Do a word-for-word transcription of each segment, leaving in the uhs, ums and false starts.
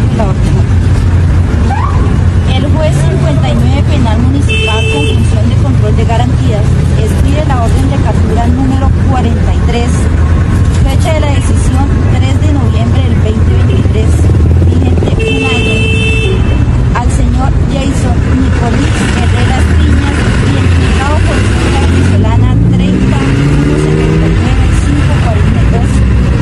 la orden. El juez cincuenta y nueve Penal Municipal con función de control de garantías expide la orden de captura número cuarenta y tres, fecha de la decisión tres de noviembre del veinte veintitrés, vigente un año, al señor Jason Nicolás Herrera Piñas, identificado por cédula venezolana treinta uno setenta y nueve cinco cuarenta y dos,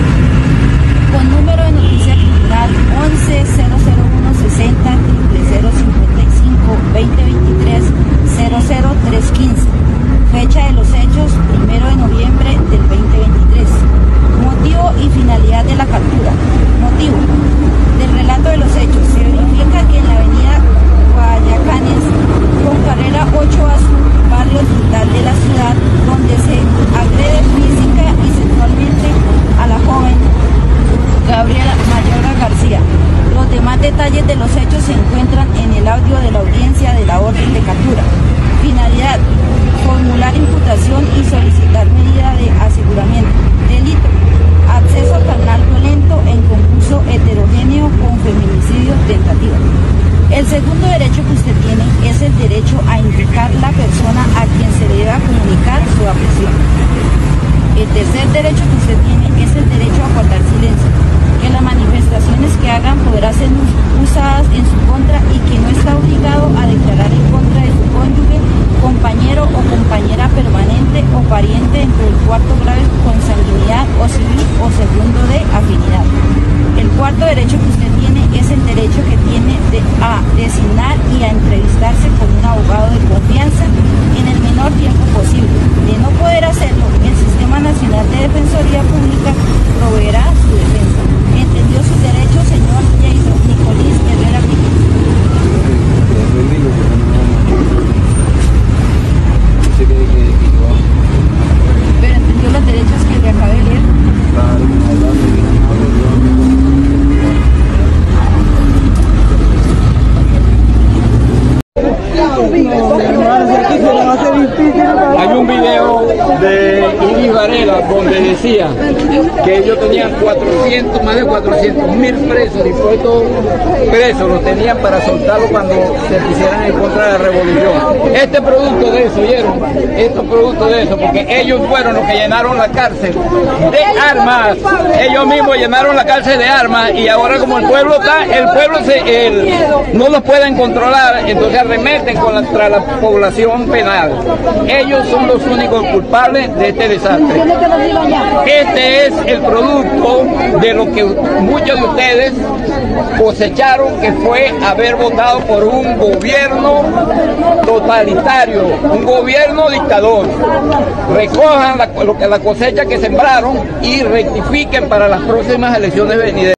con número de noticia criminal once cero cero uno sesenta cero cincuenta y cinco veinte veintitrés cero cero tres quince, fecha de los hechos primero de noviembre del veinte veintitrés. Motivo y finalidad de la captura. Motivo del relato de los hechos: se verifica que en la avenida Guayacanes con carrera ocho a sur, barrio Ciudad de la ciudad, donde se agrede física y sexualmente a la joven Gabriela Mayora García. Los demás detalles de los hechos se encuentran en el audio de la audiencia de la orden de captura. Finalidad: formular imputación y solicitar medida de aseguramiento. Delito: acceso carnal violento en concurso heterogéneo con feminicidio tentativa. El segundo derecho que usted tiene es el derecho a indicar la persona a quien se le deba comunicar su apreciación. El tercer derecho que usted tiene es el derecho a guardar silencio, que las manifestaciones que hagan podrán ser usadas en su contra y que no está obligado a declarar en contra de su cónyuge, compañero o compañera permanente o pariente dentro del cuarto grado de consanguinidad o civil o segundo de afinidad. El cuarto derecho que usted tiene es el derecho que tiene de, a designar y a entrevistarse con un abogado de confianza en el menor tiempo posible. De no poder hacerlo, el Sistema Nacional de Defensoría Pública proveerá su defensa. ¿Entendió sus derechos, señor Jason Nicolás Herrera Piñas? ¿Pero entendió los derechos que le acabé de leer? Hay un video de Iris Varela donde decía que ellos tenían cuatrocientos, más de cuatrocientos mil presos, dispuestos presos, los tenían para soltarlo cuando se pusieran en contra de la revolución. Este producto de eso, ¿oyeron? Esto es producto de eso, porque ellos fueron los que llenaron la cárcel de armas, ellos mismos llenaron la cárcel de armas, y ahora como el pueblo está, el pueblo se, el, no los pueden controlar, entonces arremeten contra la población penal. Ellos son los únicos culpables de este desastre. Este es el producto de lo que muchos de ustedes cosecharon, que fue haber votado por un gobierno totalitario, un gobierno dictador. Recojan la, lo que, la cosecha que sembraron y rectifiquen para las próximas elecciones venideras.